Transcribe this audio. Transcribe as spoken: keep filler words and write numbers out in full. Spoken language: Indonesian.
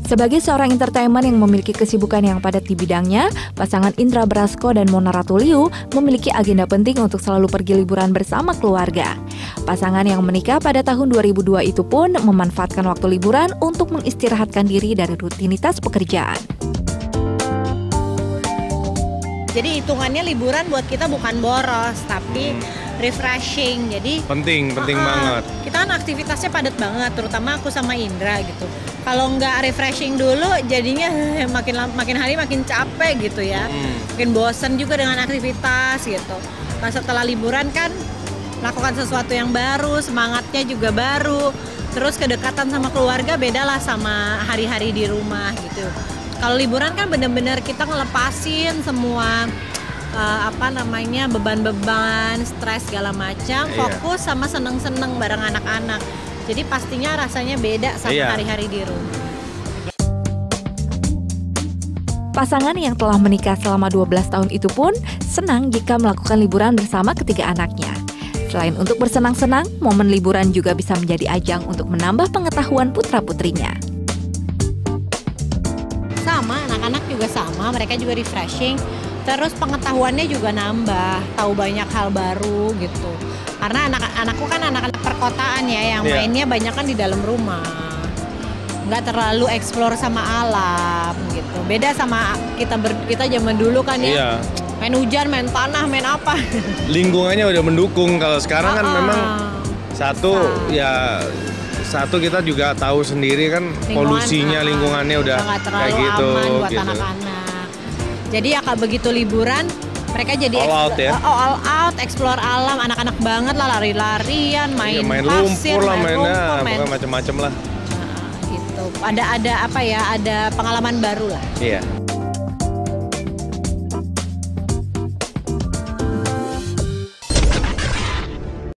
Sebagai seorang entertainment yang memiliki kesibukan yang padat di bidangnya, pasangan Indra Brasko dan Mona Ratuliu memiliki agenda penting untuk selalu pergi liburan bersama keluarga. Pasangan yang menikah pada tahun dua ribu dua itu pun memanfaatkan waktu liburan untuk mengistirahatkan diri dari rutinitas pekerjaan. Jadi hitungannya liburan buat kita bukan boros, tapi refreshing. Jadi penting, penting uh, banget. Kita kan aktivitasnya padat banget, terutama aku sama Indra gitu. Kalau nggak refreshing dulu, jadinya makin makin hari makin capek gitu ya. Hmm. Makin bosen juga dengan aktivitas gitu. Nah, setelah liburan kan lakukan sesuatu yang baru, semangatnya juga baru. Terus kedekatan sama keluarga beda lah sama hari-hari di rumah gitu. Kalau liburan kan bener-bener kita ngelepasin semua uh, apa namanya beban-beban, stres segala macam, iya. Fokus sama seneng-seneng bareng anak-anak. Jadi pastinya rasanya beda sama iya. hari-hari di rumah. Pasangan yang telah menikah selama dua belas tahun itu pun senang jika melakukan liburan bersama ketiga anaknya. Selain untuk bersenang-senang, momen liburan juga bisa menjadi ajang untuk menambah pengetahuan putra-putrinya. Sama, anak-anak juga sama, mereka juga refreshing. Terus pengetahuannya juga nambah, tahu banyak hal baru gitu. Karena anak-anakku kan anak-anak perkotaan ya, yang yeah. mainnya banyak kan di dalam rumah. Nggak terlalu explore sama alam gitu. Beda sama kita ber, kita zaman dulu kan ya. Yeah. Main hujan, main tanah, main apa. Lingkungannya udah mendukung. Kalau sekarang kan uh-uh. memang satu nah. ya satu kita juga tahu sendiri kan lingkungan, polusinya uh, lingkungannya udah kayak gitu. Aman buat gitu. anak-anak. Jadi ya kalau begitu liburan mereka jadi all out ya. Oh, all out, explore alam, anak-anak banget lah, lari-larian, main, iya, main pasir, lumpur lah, main mainnya, lumpur, main macam-macam lah. Nah, gitu. Ada ada apa ya? Ada pengalaman baru lah. Iya.